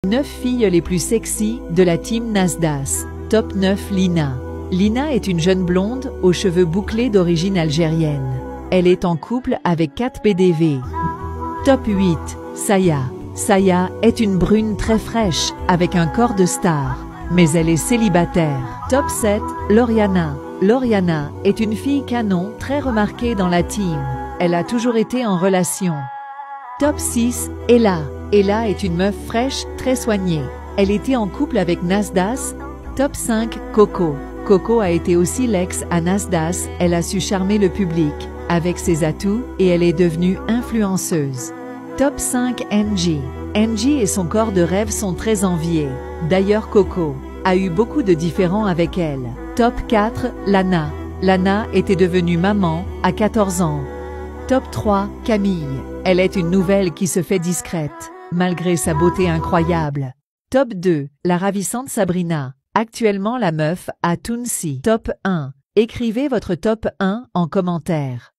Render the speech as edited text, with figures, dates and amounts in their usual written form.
9 filles les plus sexy de la team Nasdaq. Top 9 Lina. Lina est une jeune blonde aux cheveux bouclés d'origine algérienne. Elle est en couple avec 4 PDV. Top 8 Saya. Saya est une brune très fraîche avec un corps de star, mais elle est célibataire. Top 7 Lauriana. Lauriana est une fille canon très remarquée dans la team. Elle a toujours été en relation. Top 6 Ella. Ella est une meuf fraîche, très soignée. Elle était en couple avec Nasdaq. Top 5 Coco. Coco a été aussi l'ex à Nasdaq. Elle a su charmer le public avec ses atouts et elle est devenue influenceuse. Top 5 Angie. Angie et son corps de rêve sont très enviés. D'ailleurs Coco a eu beaucoup de différends avec elle. Top 4 Lana. Lana était devenue maman à 14 ans. Top 3 Camille. Elle est une nouvelle qui se fait discrète, malgré sa beauté incroyable. Top 2 La ravissante Sabrina. Actuellement la meuf à Tounsi. Top 1. Écrivez votre top 1 en commentaire.